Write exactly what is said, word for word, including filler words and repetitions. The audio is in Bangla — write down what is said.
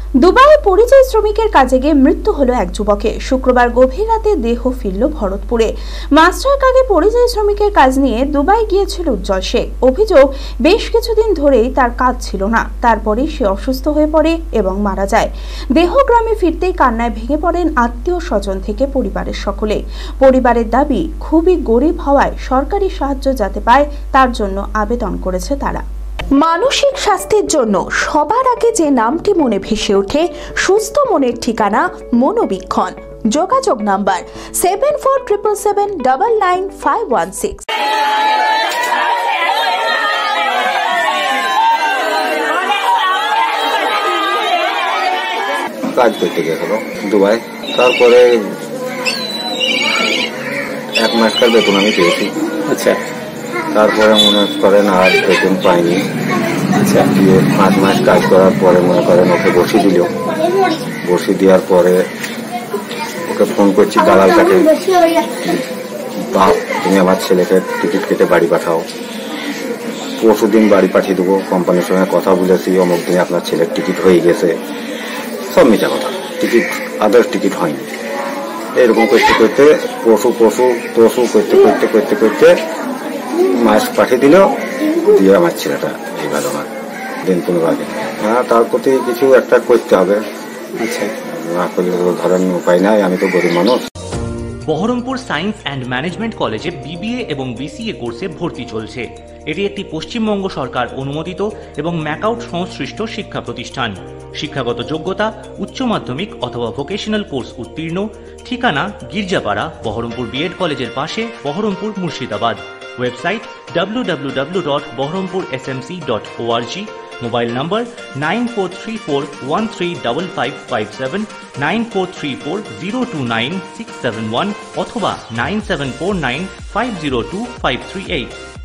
দুবাইয়ে পরিযায়ী শ্রমিকের কাজে গিয়ে মৃত্যু হলো এক যুবকের। শুক্রবার গভীর রাতে দেহ ফিরল ভরতপুরে। মাস ছয়েক আগে পরিযায়ী শ্রমিকের কাজ নিয়ে দুবাই গিয়েছিল উজ্জ্বল শেখ। অভিযোগ, বেশ কিছুদিন ধরেই তার কাজ ছিল না। তারপরে সে অসুস্থ হয়ে পড়ে এবং মারা যায়। দেহ গ্রামে ফিরতেই কান্নায় ভেঙে পড়েন আত্মীয় স্বজন থেকে পরিবারের সকলে। পরিবারের দাবি, খুবই গরিব হওয়ায় সরকারি সাহায্য যাতে পায় তার জন্য আবেদন করেছে তারা। মানসিক স্বাস্থ্যের জন্য সবার আগে যে নামটি মনে ভেসে ওঠে, সুস্থ মনের ঠিকানা মনোবীক্ষণ। যোগাযোগ number seven four triple seven double nine five one six. কাজ করতে গেছিল দুবাই, তারপরে এক মাসকার বেতন আমি পেয়েছি। আচ্ছা, তারপরে মনে করেন আর বেতন পাইনি। আচ্ছা, দিয়ে পাঁচ মাস কাজ করার পরে মনে করেন ওকে বসি দিল। বসি দেওয়ার পরে ওকে ফোন করছি দালালটাকে, বাপ তুমি আমার ছেলেকে টিকিট কেটে বাড়ি পাঠাও, পরশু দিন বাড়ি পাঠিয়ে দেবো, কোম্পানির সঙ্গে কথা বলেছি, অমুক দিনে আপনার ছেলের টিকিট হয়ে গেছে। সব মিথ্যা কথা, টিকিট আদার্স টিকিট হয়নি। এরকম করতে করতে পশু পশু পশু করতে করতে করতে করতে মাস পাঠিয়ে দিল, দিয়ে আমার ছেলেটা এই ভালো না দিন পনেরো আগে। হ্যাঁ, তার প্রতি কিছু একটা করতে হবে। আচ্ছা, না করলে ধরেন উপায় নাই, আমি তো গরিব মানুষ। বহরমপুর সায়েন্স অ্যান্ড ম্যানেজমেন্ট কলেজে বিবিএ এবং বিসিএ কোর্সে ভর্তি চলছে। এটি একটি পশ্চিমবঙ্গ সরকার অনুমোদিত এবং ম্যাকআউট সংশ্লিষ্ট শিক্ষা প্রতিষ্ঠান। শিক্ষাগত যোগ্যতা উচ্চ মাধ্যমিক অথবা ভোকেশনাল কোর্স উত্তীর্ণ। ঠিকানা গির্জাপাড়া, বহরমপুর বিএড কলেজের পাশে, Baharampur, Murshidabad. Website W W W dot Baharampur S M C dot O R G. Mobile number nine four three four one three double five five seven, nine four three four zero two nine six seven one অথবা nine seven four nine five zero two five three eight.